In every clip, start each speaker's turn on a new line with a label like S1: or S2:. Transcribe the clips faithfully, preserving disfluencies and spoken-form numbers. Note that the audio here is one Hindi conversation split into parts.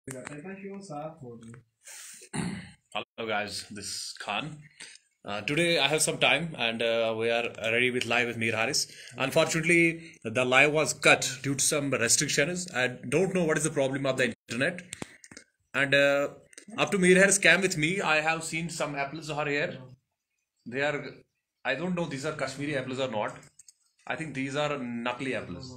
S1: Hello guys, this is Khan. Uh, today I have some time and uh, we are ready with live with Mir Haris. Unfortunately, the live was cut due to some restrictions. I don't know what is the problem of the internet. And uh, up to Mir Haris came with me, I have seen some apples are here. They are, I don't know these are Kashmiri apples or not. I think these are Nakli apples.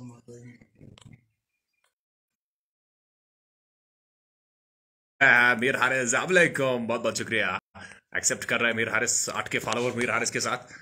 S1: Mir Haris अस्सलाम बहुत बहुत शुक्रिया एक्सेप्ट कर रहा है मीर हारिस आठ के फॉलोवर मीर हारिस के साथ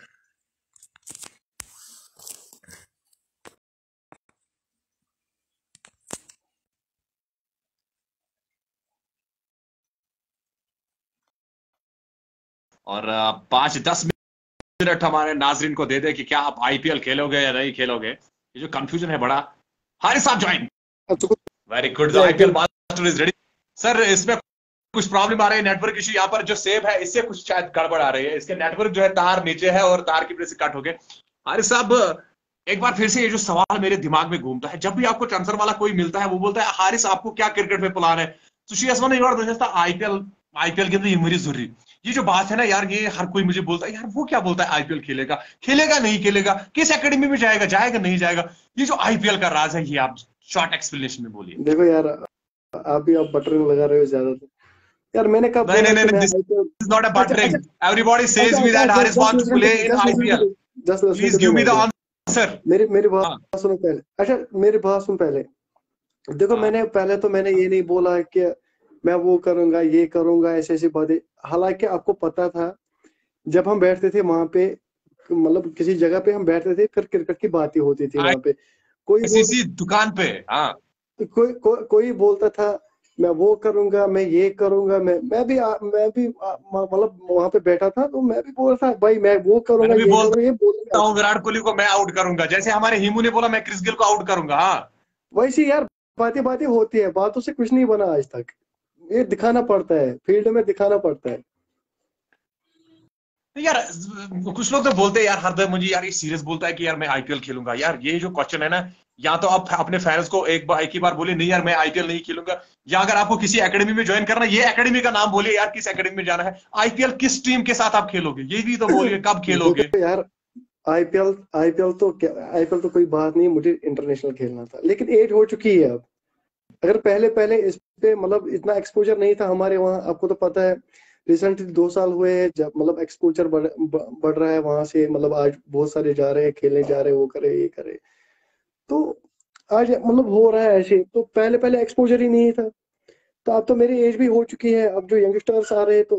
S1: और अ, पाँच दस मिनट हमारे नाजरीन को दे दे कि क्या आप आईपीएल खेलोगे या नहीं खेलोगे ये जो कंफ्यूजन है बड़ा Haris sahab join very good IPL master is ready sir इसमें कुछ प्रॉब्लम आ रही है नेटवर्क इशू यहाँ पर जो सेव है इससे कुछ शायद गड़बड़ आ रही है इसके नेटवर्क जो है तार नीचे है और तार की वजह से कट हो गए हारिस साहब एक बार फिर से ये जो सवाल मेरे दिमाग में घूमता है जब भी आपको ट्रांसफर वाला कोई मिलता है वो बोलता है हारिस आपको क्या क्रिकेट में प्लान है तो आईपीएल आईपीएल के अंदर मरीज जरूरी ये जो बात है ना यार ये हर कोई मुझे बोलता है यार वो क्या बोलता है आईपीएल खेलेगा खेलेगा नहीं खेलेगा किस एकेडमी में जाएगा जाएगा नहीं जाएगा ये जो आईपीएल का राज है ये आप शॉर्ट एक्सप्लेनेशन में बोलिए
S2: देखो यार आप भी आप बटरिंग लगा रहे हो ज्यादा यार मैंने कब
S1: नहीं नहीं नहीं this is not a buttering everybody says me that Haris wants to play in IPL please give me the answer
S2: मेरी मेरी बात सुनो पहले अच्छा मेरी बात सुन पहले देखो मैंने पहले तो मैंने ये नहीं बोला कि मैं वो करूंगा ये करूंगा ऐसे ऐसी बातें हालांकि आपको पता था जब हम बैठते थे वहां पे मतलब किसी जगह पे हम बैठते थे फिर क्रिकेट की बातें होती थी वहां पे कोई
S1: किसी दुकान पे हाँ
S2: कोई को, कोई बोलता था मैं वो करूंगा मैं ये करूंगा मैं मैं भी आ, मैं भी मतलब वहां पे बैठा था तो मैं भी बोल रहा था भाई मैं वो करूंगा
S1: मैं भी
S2: ये
S1: बोल
S2: करूंगा ये
S1: बोलता हूँ विराट कोहली को मैं आउट करूंगा जैसे हमारे हिमू ने बोला मैं क्रिस गेल को आउट करूंगा हाँ
S2: वैसे यार बातें बातें होती है बातों से कुछ नहीं बना आज तक ये दिखाना पड़ता है फील्ड में दिखाना पड़ता है
S1: यार कुछ लोग तो बोलते हैं यार हरदम मुझे यार ये सीरियस बोलता है कि यार मैं आईपीएल खेलूंगा यार ये जो क्वेश्चन है ना या तो आप अपने फैंस को एक बार एक ही बार बोले नहीं यार मैं आईपीएल नहीं खेलूंगा या अगर आपको किसी एकेडमी में ज्वाइन करना ये एकेडमी का नाम बोलिए यार किस एकेडमी में जाना है आईपीएल किस टीम के साथ आप खेलोगे ये भी तो बोलिए कब खेलोगे
S2: यार आईपीएल आईपीएल तो आईपीएल तो कोई बात नहीं मुझे इंटरनेशनल खेलना था लेकिन एज हो चुकी है अब अगर पहले पहले इस पे मतलब इतना एक्सपोजर नहीं था हमारे वहाँ आपको तो पता है रिसेंटली दो साल हुए हैं जब मतलब एक्सपोजर बढ़ बढ़ रहा है वहां से मतलब आज बहुत सारे जा रहे हैं खेलने जा रहे हैं वो करे ये करे तो आज मतलब हो रहा है ऐसे तो पहले पहले एक्सपोजर ही नहीं था तो अब तो मेरी एज भी हो चुकी है अब जो यंगस्टर्स आ रहे हैं तो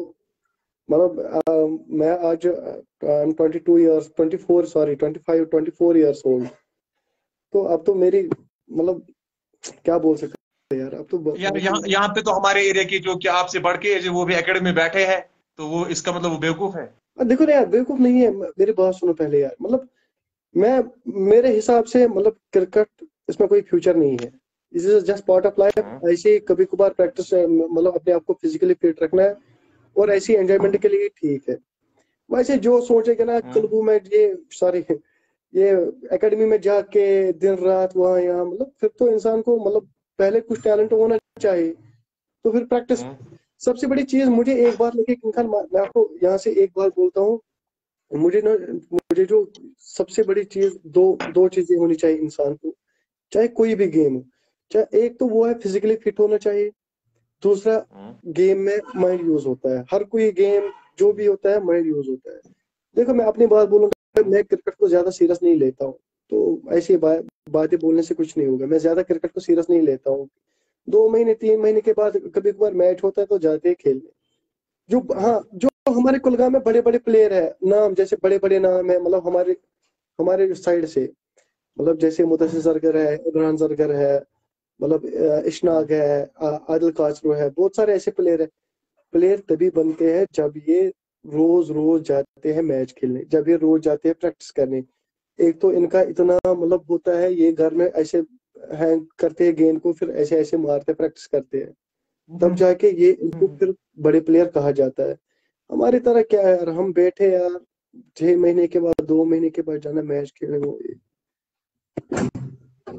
S2: मतलब मैं आज twenty two years twenty four sorry twenty five twenty four years old तो अब तो मेरी मतलब क्या बोल सकते यार अब तो
S1: यार यहाँ यहाँ पे तो हमारे एरिया की जो क्या आपसे बढ़ के वो भी एकेडमी में बैठे हैं तो वो इसका मतलब वो बेवकूफ है
S2: देखो ना यार बेवकूफ नहीं है मेरी बात सुनो पहले यार मतलब मैं मेरे हिसाब से मतलब क्रिकेट इसमें कोई फ्यूचर नहीं है this is just part of life ऐसे कभी कभार प्रैक्टिस मतलब अपने आप को फिजिकली फिट रखना है और ऐसी एंजॉयमेंट के लिए ठीक है वैसे जो सोचेगा ना क्लबों में ये सॉरी ये एकेडमी में जाके दिन रात वहाँ यहाँ मतलब फिर तो इंसान को मतलब पहले कुछ टैलेंट होना चाहिए तो फिर प्रैक्टिस सबसे बड़ी चीज मुझे एक बात लगी इंसान मैं आपको यहाँ से एक बात बोलता हूँ मुझे ना मुझे जो सबसे बड़ी चीज दो दो चीजें होनी चाहिए इंसान को चाहे कोई भी गेम हो चाहे एक तो वो है फिजिकली फिट होना चाहिए दूसरा गेम में माइंड यूज होता है हर कोई गेम जो भी होता है माइंड यूज होता है देखो मैं अपनी बात बोलूंगा मैं क्रिकेट को ज्यादा सीरियस नहीं लेता हूँ तो ऐसी बा, बातें बोलने से कुछ नहीं होगा मैं ज्यादा क्रिकेट को सीरियस नहीं लेता हूँ दो महीने तीन महीने के बाद कभी कभार मैच होता है तो जाते हैं खेलने जो हाँ जो हमारे कुलगाम में बड़े बड़े प्लेयर है नाम जैसे बड़े बड़े नाम है मतलब हमारे हमारे साइड से मतलब जैसे मुदस्सिर जरगर है इमरान जरगर है मतलब इशनाक है आदिल काचरो है बहुत सारे ऐसे प्लेयर है प्लेयर तभी बनते हैं जब ये रोज रोज जाते हैं मैच खेलने जब ये रोज जाते हैं प्रैक्टिस करने एक तो इनका इतना मतलब होता है ये घर में ऐसे हैंग करते हैं गेंद को फिर ऐसे ऐसे मारते प्रैक्टिस करते हैं तब जाके ये इनको फिर बड़े प्लेयर कहा जाता है हमारी तरह क्या है यार हम बैठे यार छह महीने के बाद दो महीने के बाद जाना मैच खेलने वो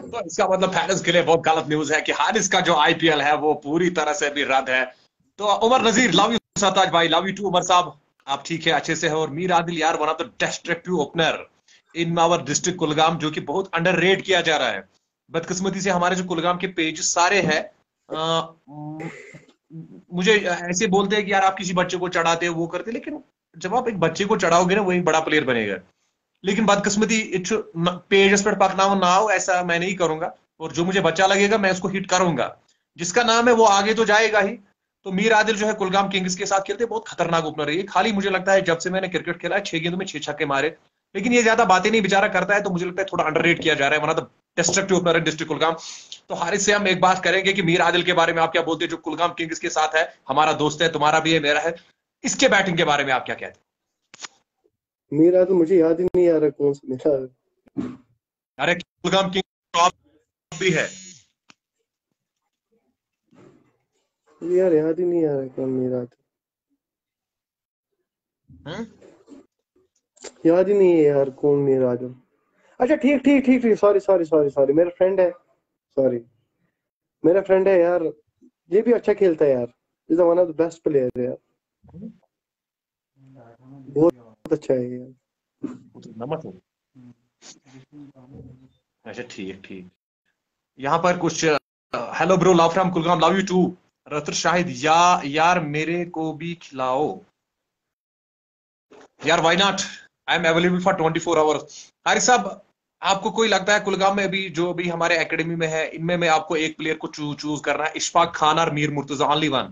S1: तो इसका मतलब फैंस के लिए बहुत गलत न्यूज है कि हारिस का जो आईपीएल है वो पूरी तरह से भी रद्द है। तो उमर नजीर, लव यू सरताज भाई, लव यू टू उमर साहब, आप ठीक है, अच्छे से हो। और मीर आदिल यार, one of the destructive opener in our district Kulgam, जो कि बहुत अंडररेट किया जा रहा है। बदकिस्मती से हमारे जो कुलगाम के पेज सारे हैं, मुझे ऐसे बोलते हैं कि यार आप किसी बच्चे को चढ़ाते हो, वो करते, लेकिन जब आप एक बच्चे को चढ़ाओगे ना वही बड़ा प्लेयर बनेगा। लेकिन बदकिस्मती पेजेस पर पकना हो ना हो, ऐसा मैं नहीं करूंगा। और जो मुझे बच्चा लगेगा मैं उसको हिट करूंगा, जिसका नाम है वो आगे तो जाएगा ही। तो मीर आदिल जो है कुलगाम किंग्स के साथ खेलते, बहुत खतरनाक ओपनर है। खाली मुझे लगता है जब से मैंने क्रिकेट खेला है छह गेंदों में छह छक्के मारे, लेकिन ये ज्यादा बातें नहीं बेचारा करता है, तो मुझे लगता है थोड़ा अंडररेट किया जा रहा है। One of the destructive opener है डिस्ट्रिक्ट कुलगाम। तो हारिस से हम एक बात करेंगे कि मीर आदिल के बारे में आप क्या बोलते हैं, जो कुलगाम किंग्स के साथ है, हमारा दोस्त है, तुम्हारा भी है, मेरा है। इसके बैटिंग के बारे में आप क्या कहते हैं?
S2: मीर आदिल मुझे याद ही नहीं आ रहा कौन सा मीर आदिल।
S1: अरे कुलगाम किंग्स भी है
S2: यार, याद ही नहीं आ रहा कौन मीर आदिल। याद ही नहीं है यार कौन मीर आदिल। अच्छा ठीक ठीक ठीक ठीक सॉरी सॉरी सॉरी सॉरी मेरा फ्रेंड है, सॉरी मेरा फ्रेंड है यार, ये भी अच्छा खेलता है यार, is one of the best player है यार, बहुत अच्छा है यार।
S1: अच्छा ठीक ठीक। यहाँ पर कुछ hello bro, love from Kulgam, love you too. Rather Shahid, या यार मेरे को भी खिलाओ यार, why not, I am available for twenty four hours. Haris sahab, आपको कोई लगता है कुलगाम में भी जो भी हमारे एकेडमी में है, इनमें में आपको एक प्लेयर को चू, चूज करना है, इशफाक खान और मीर मुर्तजा, ओनली वन?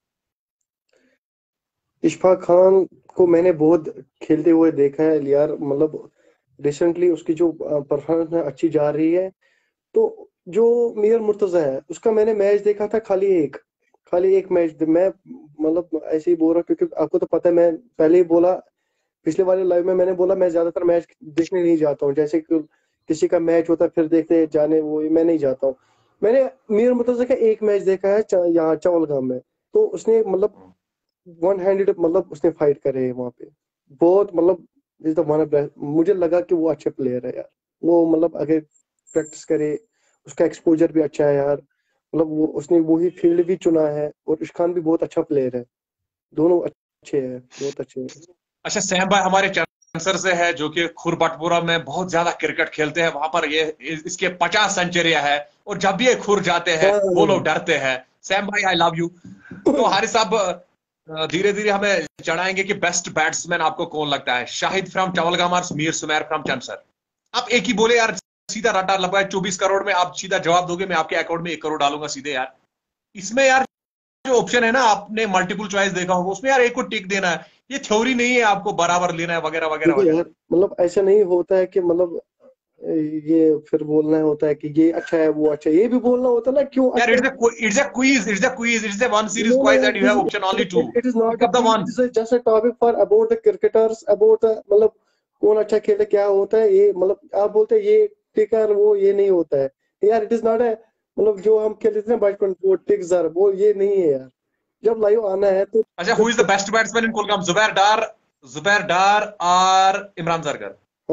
S2: इशफाक खान को मैंने बहुत खेलते हुए देखा है यार, मतलब रिसेंटली उसकी जो परफॉर्मेंस है अच्छी जा रही है। तो जो मीर मुर्तजा है उसका मैंने मैच देखा था, खाली एक खाली एक मैच। मैं मतलब ऐसे ही बोल रहा हूँ क्योंकि आपको तो पता है, मैं पहले ही बोला पिछले वाले लाइव में, मैंने बोला मैं ज्यादातर मैच देखने नहीं जाता हूँ, जैसे कि किसी का मैच होता है फिर देखते जाने, वो मैं नहीं जाता हूँ। मैंने मीर मुर्तजा का एक मैच देखा है यहाँ चवलगाम में, तो उसने मतलब वन हैंडेड मतलब उसने फाइट करे वहां पे, बहुत मतलब इज द वन ऑफ, मुझे लगा कि वो अच्छे प्लेयर है यार। वो मतलब अगर प्रैक्टिस करे, उसका एक्सपोजर भी अच्छा है यार, मतलब वो उसने वही फील्ड भी चुना है, और इशखान भी बहुत अच्छा प्लेयर है, दोनों अच्छे हैं, बहुत अच्छे हैं।
S1: अच्छा, सैम भाई हमारे चांसर से है, जो कि खुरबटपुरा में बहुत ज्यादा क्रिकेट खेलते हैं, वहां पर ये इसके पचास सेंचुरियां है, और जब भी ये खुर जाते हैं वो लोग डरते हैं। सैम भाई आई लव यू। तो हारिस साहब, धीरे धीरे हमें चढ़ाएंगे कि बेस्ट बैट्समैन आपको कौन लगता है, शाहिद फ्रॉम चवलगाम और मीर सुमैर फ्रॉम चांसर? आप एक ही बोले यार, सीधा रट्टा लगा चौबीस करोड़ में आप सीधा जवाब दोगे, मैं आपके अकाउंट में एक करोड़ डालूंगा सीधे यार। इसमें यार जो ऑप्शन है ना, आपने मल्टीपल चॉइस देखा होगा, उसमें यार एक को टिक देना है, ये थ्योरी नहीं है आपको बराबर लेना है वगैरह वगैरह वगैरह।
S2: यार मतलब ऐसा नहीं होता है कि मतलब ये फिर बोलना होता है कि ये अच्छा है वो अच्छा है, ये भी बोलना होता है ना, क्यों
S1: यार it's a it's a quiz, it's a quiz, it's a one series quiz and you have option only two.
S2: It is not the one, it is just a topic for about the cricketers, about मतलब कौन अच्छा खेले क्या होता है, ये मतलब आप बोलते हैं ये टिकर वो, ये नहीं होता है यार। इट इज नॉट है, मतलब जो हम खेलते थे ना बचपन वो टिक जर वो, ये नहीं है यार, जब लाइव आना है तो।
S1: अच्छा, who is the best batsman in Kulgam, Zubair Dar, Zubair Dar और इमरान जरगर?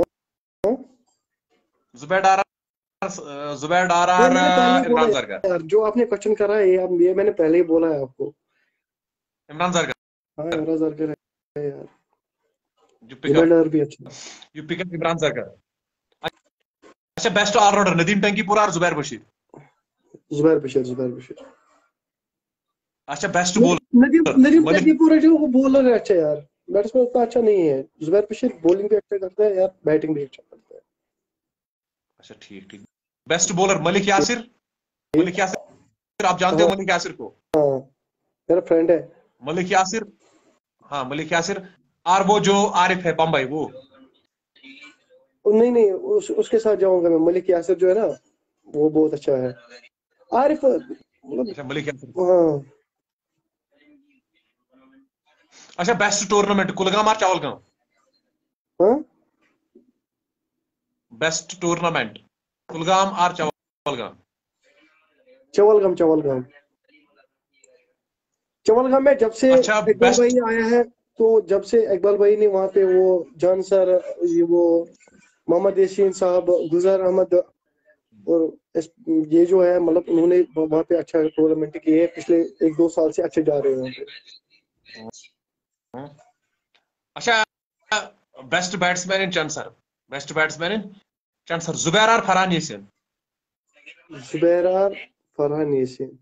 S1: जुबैर डार, जुबैर डार और इमरान जरगर।
S2: यार जो आपने क्वेश्चन करा है ये, ये मैंने पहले ही बोला है आपको,
S1: इमरान जरगर।
S2: हाँ इमरान जरगर है यार,
S1: यू पिक
S2: अप भी अच्छा,
S1: you pick up Imran Zargar. अच्छा, बेस्ट ऑलराउंडर नदीम टंकीपुरा और जुबैर बशीर?
S2: जुबैर बशीर, जुबैर बशीर।
S1: अच्छा, बेस्ट बॉलर
S2: नदीम नदीम टंकीपुरा जो वो बॉलर है अच्छा यार, बैट्समैन उतना अच्छा नहीं है। जुबैर बशीर बॉलिंग भी अच्छा करता है यार, बैटिंग भी अच्छा करता है।
S1: अच्छा ठीक ठीक। बेस्ट बॉलर मलिक यासिर, मलिक यासिर आप जानते हो मलिक यासिर को?
S2: हाँ मेरा फ्रेंड है
S1: मलिक यासिर, हाँ मलिक यासिर। और वो जो आरिफ है बम्बई, वो
S2: नहीं नहीं उस, उसके साथ जाऊंगा मैं, मलिक यासिर जो है ना वो बहुत अच्छा है। आरिफ
S1: अच्छा मलिक यासिर।
S2: हाँ।
S1: अच्छा, बेस्ट टूर्नामेंट कुलगाम और चावलगाम?
S2: हाँ
S1: बेस्ट टूर्नामेंट कुलगाम और चावलगाम?
S2: चवलगाम, चवलगाम चवलगाम में जब से
S1: अच्छा,
S2: इकबाल भाई आया है, तो जब से इकबाल भाई ने वहां पे वो जान सर, ये वो मोहम्मद यासीन साहब, गुजर अहमद, और इस, ये जो है मतलब उन्होंने वहाँ पे अच्छा टूर्नामेंट किए है, पिछले एक दो साल से अच्छे जा रहे हैं वहाँ पे।
S1: अच्छा, best batsman in Chand best batsman in Chand Zubair और फरहान यासीन।
S2: जुबैर और फरहान यासीन,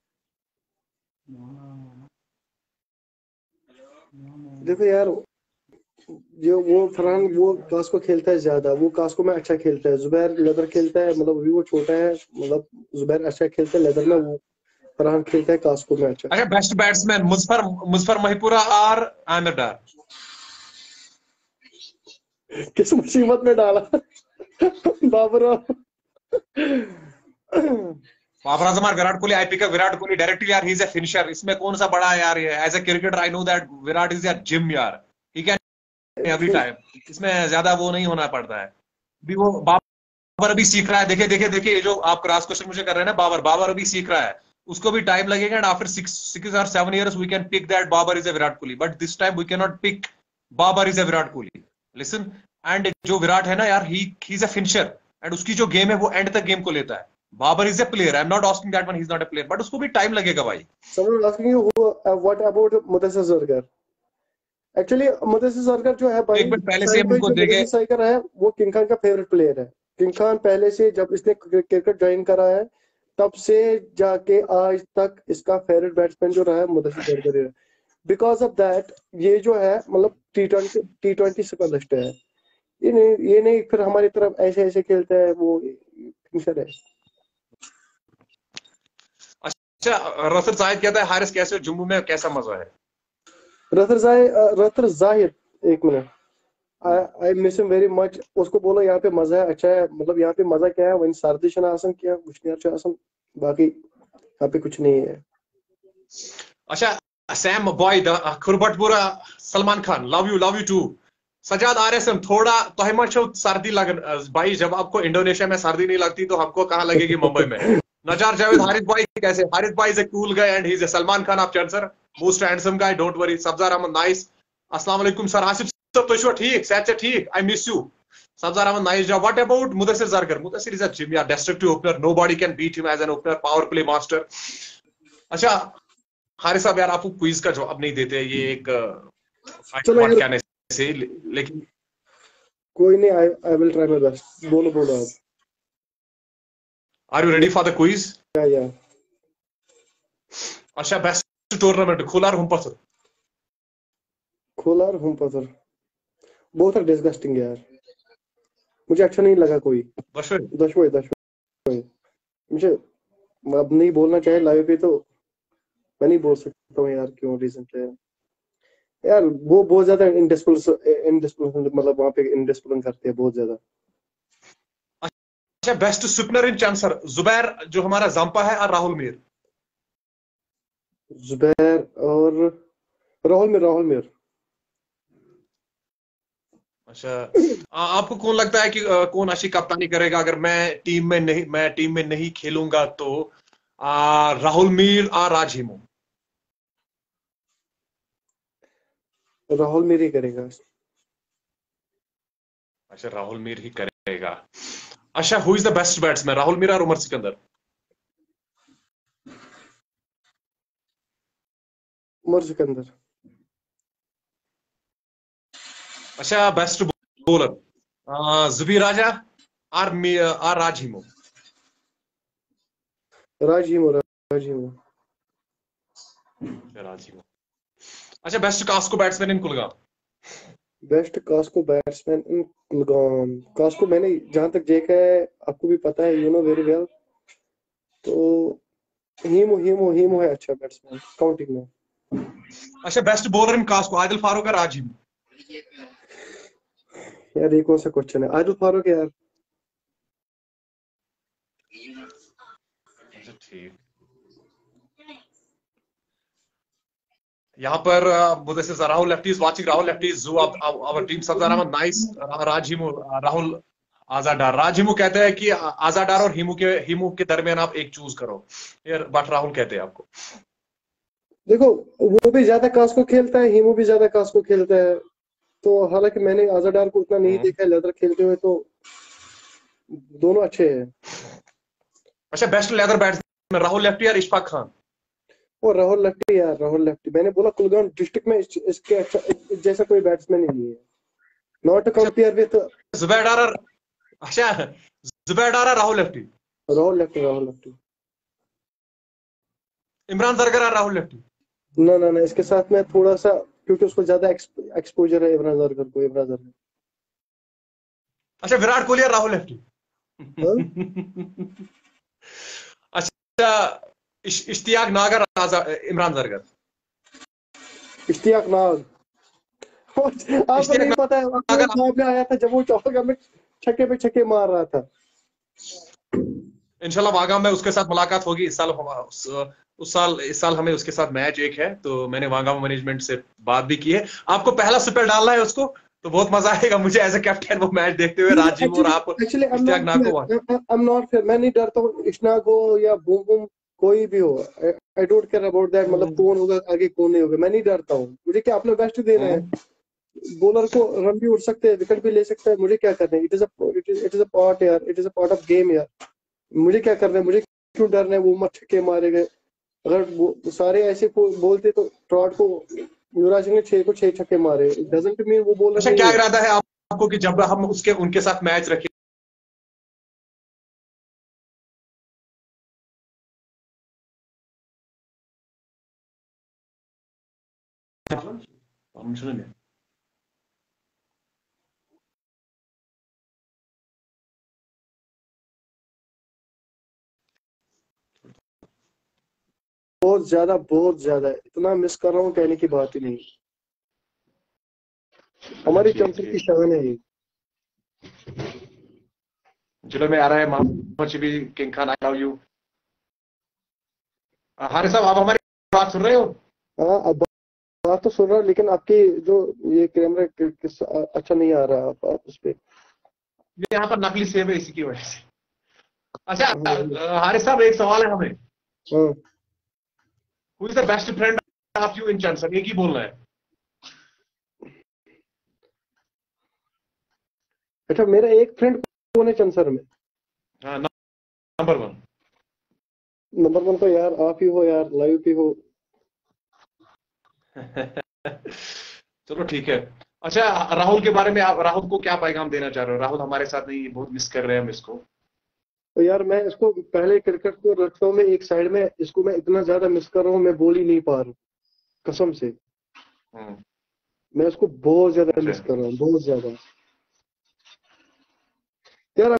S2: देखो यार जो वो फरहान वो कास्को खेलता है ज्यादा, वो कास्को में अच्छा खेलता है। जुबैर लेदर खेलता है, मतलब अभी वो छोटा है, मतलब जुबैर अच्छा खेलता है लेदर में, वो फरहान खेलता है कास्को में अच्छा।
S1: अच्छा, बेस्ट बैट्समैन मुजफर मुजफर महिपुरा और आमिर डार।
S2: किस मुसीबत में डाला बाबर।
S1: बाबर आजम और विराट कोहली, आईपी का विराट कोहली डायरेक्टली यार, ही इज अ फिनिशर। इसमें कौन सा बड़ा है यार, ये as a cricketer I know that Virat is यार जिम यार, ही कैन एवरी टाइम, इसमें ज्यादा वो नहीं होना पड़ता है। भी वो बाबर अभी सीख रहा है, देखे देखे देखे ये जो आप क्रॉस क्वेश्चन मुझे कर रहे हैं ना, बाबर बाबर अभी सीख रहा है, उसको भी टाइम लगेगा, एंड आफ्टर सिक्स सिक्स और seven years we can pick that Babar is a Virat Kohli, but this time we can not pick Babar is a Virat Kohli. Listen, and जो विराट है ना यार, he he is a finisher, and उसकी जो गेम है वो एंड तक गेम को लेता है। Babar is a player, I am not asking that one he is not a player, but उसको भी टाइम लगेगा भाई।
S2: Someone asking you who, uh, what about Mudassir Zargar? Actually Mudassir Sarkar जो है भाई,
S1: एक मिनट पहले से
S2: साइड
S1: हम
S2: में
S1: उनको
S2: जो
S1: देखे।
S2: मुदस्सिर सरकार है वो किंग खान का फेवरेट प्लेयर है। किंग खान पहले से जब इसने क्रिकेट ज्वाइन करा है तब से जाके आज तक इसका फेवरेट बैट्समैन जो रहा है मुदस्सिर सरकार है। बिकॉज ऑफ दैट ये जो है मतलब T twenty T twenty specialist है। ये नहीं ये नहीं फिर हमारी तरफ ऐसे ऐसे खेलता है, वो फिनिशर है।
S1: अच्छा, रफर जाहिद कहता है हारिस कैसे जम्मू में कैसा मजा है।
S2: रतर जाहिद रतर जाहिद एक minute, I miss him very much. उसको बोलो यहाँ पे मजा है, अच्छा है, मतलब यहाँ पे मजा क्या है, वही सर्दी छना आसन क्या कुछ आसन, बाकी यहाँ पे कुछ नहीं है।
S1: अच्छा, Sam boy Khurbatpura Salman Khan, love you love you too. Sajad RSM, थोड़ा तोहमा छो सर्दी लगन भाई, जब आपको इंडोनेशिया में सर्दी नहीं लगती तो हमको कहाँ लगेगी मुंबई में। नजार जावेद, हारिस भाई कैसे, हारिस भाई is a cool guy and he is a Salman Khan of Chansar, most handsome guy, don't worry. Sabzar Ahmad nice, अस्सलाम वालेकुम सर। आसिफ सर तो छो ठीक, सेहत से ठीक, I miss you. Sabzar Ahmad nice job. What about Mudassir Zargar? Mudassir is a gem यार, destructive opener, nobody can beat him as an opener, power play master. अच्छा हारिस साहब यार, आपको क्विज का जवाब नहीं देते, ये एक
S2: चलो यार
S1: कहने से, लेकिन
S2: कोई नहीं, I I will try my best. बोलो बोलो आप।
S1: Are you ready for the quiz?
S2: या या
S1: अच्छा, बेस्ट टूर्नामेंट खोलार हुम्पसर।
S2: खोलार हम पसर बहुत डिस्गस्टिंग यार, मुझे अच्छा नहीं लगा कोई।
S1: दशवे
S2: दशवे दशवे मुझे अब नहीं बोलना चाहे लाइव पे तो मैं नहीं बोल सकता हूँ यार, क्यों रीजन क्या है यार। वो बहुत ज्यादा इनडिसिप्लिन इनडिसिप्लिन मतलब वहाँ पे इनडिसिप्लिन करते हैं बहुत ज्यादा।
S1: अच्छा, best spinner in Chansar, Zubair जो हमारा जंपा है, और राहुल मीर।
S2: जुबैर और राहुल मीर राहुल मीर।
S1: अच्छा, आ, आपको कौन लगता है कि आ, कौन अच्छी कप्तानी करेगा अगर मैं टीम में नहीं मैं टीम में नहीं खेलूंगा तो? आ, राहुल मीर और राज हिमू।
S2: राहुल मीर ही करेगा।
S1: अच्छा, राहुल मीर ही करेगा। अच्छा, who is the best batsman, Rahul Mir और उमर सिकंदर?
S2: उमर सिकंदर।
S1: अच्छा, बेस्ट बॉलर, जुबी राजा और और राज हिमू?
S2: राजीव राजीव
S1: राज हिमू। अच्छा, best Kasko batsman in Kulgam?
S2: Best Kasko batsman in Kulgam. Kasko मैंने जहां तक देखा है, आपको भी पता है, यू नो वेरी वेल, तो हीमो हीमो हीमो है अच्छा बैट्समैन काउंटिंग में।
S1: अच्छा, best bowler in Kasko, Adil Farooq और राज हिमू?
S2: यार ये कौन सा क्वेश्चन है, आदिल फारूक यार।
S1: अच्छा ठीक, यहाँ पर Mudassir Rahul lefty is watching, Rahul lefty is our team, Sabzar Ahmad nice, Raj Himu, Rahul Azadar. Raj Himu कहते हैं कि आजाडार और हिमू के हिमू के दरमियान आप एक चूज करो, यार बट राहुल कहते हैं आपको।
S2: देखो वो भी ज्यादा कास्को खेलता है, हीमो भी ज्यादा कास्को खेलता है, तो हालांकि मैंने आजाडार को उतना नहीं देखा है लेदर खेलते हुए, तो दोनों अच्छे हैं।
S1: अच्छा, best leather batsman Rahul lefty या इशफाक खान?
S2: वो राहुल लेफ्टी यार, राहुल लेफ्टी। मैंने बोला कुलगाम डिस्ट्रिक्ट में इस, इसके अच्छा इस जैसा कोई बैट्समैन ही नहीं है। Not to compare with
S1: Zubair Dara. अच्छा, Zubair Dara Rahul lefty.
S2: Rahul lefty, Rahul lefty.
S1: Imran Zargar और राहुल लेफ्टी?
S2: ना ना ना, इसके साथ में थोड़ा सा, क्योंकि उसको ज्यादा एक्सपोजर है इमरान जरगर को, इमरान जरगर।
S1: अच्छा, विराट कोहली और राहुल लेफ्टी? अच्छा, इश्तियाक नाग और इमरान जरगर?
S2: इश्तियाक नाग। आपको नहीं पता है, आपको में आया था जब वो चौका में छक्के पे छक्के मार रहा था।
S1: इंशाल्लाह वागा में उसके साथ मुलाकात होगी इस साल। उस, उस साल इस साल हमें उसके साथ मैच एक है, तो मैंने वागा मैनेजमेंट से बात भी की है। आपको पहला स्पेल डालना है उसको, तो बहुत मजा आएगा मुझे एज ए कैप्टन वो मैच देखते हुए। राजीव और आप इश्तियाक नाग को।
S2: आई एम नॉट फेयर, मैं नहीं डरता हूँ इश्तियाक हो या बूम बूम कोई भी हो। I don't care about that, मतलब कौन होगा आगे कौन नहीं होगा, मैं नहीं डरता हूँ। मुझे क्या, अपना बेस्ट दे रहे हैं। बॉलर को रन भी उड़ सकते हैं, विकेट भी ले सकते हैं, मुझे क्या करना है। It is it is a part यार, it is a part of game यार। मुझे क्या करना है, मुझे क्यों डरना है वो मत छक्के मारे गए। अगर सारे ऐसे को बोलते तो ट्रॉट को, युवराज सिंह ने छह को छह छक्के मारे, डजंट मीन वो बॉलर
S1: अच्छा, क्या इरादा है आपको कि जब हम उसके उनके साथ मैच रखें?
S2: बहुत ज्यादा, बहुत ज्यादा, इतना मिस कर रहा हूँ कहने की बात ही नहीं। हमारी चमचर की शान है ये।
S1: जिले में आ रहा है Mohammad Shabi king Khan, I love you. Haris sahab, आप हमारी बात सुन रहे हो?
S2: हाँ, अब बात तो सुन रहा, लेकिन आपकी जो ये कैमरा अच्छा नहीं आ रहा, आप, आप उस पे।
S1: यहाँ पर नकली सेब है, इसी की वजह से। अच्छा हारिस साहब, एक सवाल है हमें।
S2: हाँ,
S1: Who is the best friend of you in Chansar? एक ही बोलना है।
S2: अच्छा, मेरा एक फ्रेंड कौन है चंसर में?
S1: हाँ, नंबर वन।
S2: नंबर वन तो यार आप ही हो यार, लाइव भी हो।
S1: चलो ठीक है। अच्छा, राहुल के बारे में आप राहुल को क्या पैगाम देना चाह रहे हो? राहुल हमारे साथ नहीं, बहुत मिस कर रहे हैं हम इसको।
S2: तो यार मैं इसको पहले क्रिकेट को रखता हूँ मैं एक साइड में, इसको मैं इतना ज्यादा मिस कर रहा हूँ, मैं बोल ही नहीं पा रहा हूँ कसम से। मैं इसको बहुत ज्यादा मिस कर रहा हूँ, बहुत ज्यादा।